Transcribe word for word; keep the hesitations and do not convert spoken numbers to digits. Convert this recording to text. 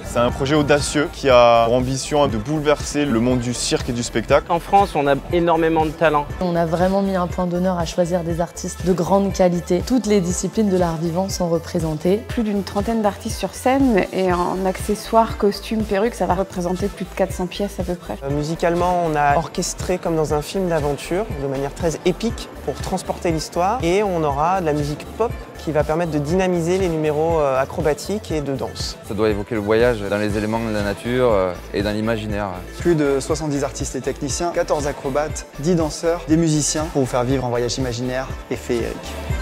C'est un projet audacieux qui a pour ambition de bouleverser le monde du cirque et du spectacle. En France, on a énormément de talent. On a vraiment mis un point d'honneur à choisir des artistes de grande qualité. Toutes les disciplines de l'art vivant sont représentées. Plus d'une trentaine d'artistes sur scène et en accessoires, costumes, perruques, ça va représenter plus de quatre cents pièces à peu près. Euh, musicalement, on a orchestré comme dans un film d'aventure, de manière très épique pour transporter l'histoire. Et on aura de la musique pop qui va permettre de dynamiser les numéros acrobatiques et de danse. Ça doit évoquer le voyage dans les éléments de la nature et dans l'imaginaire. Plus de soixante-dix artistes et techniciens, quatorze acrobates, dix danseurs, des musiciens pour vous faire vivre un voyage imaginaire et féerique.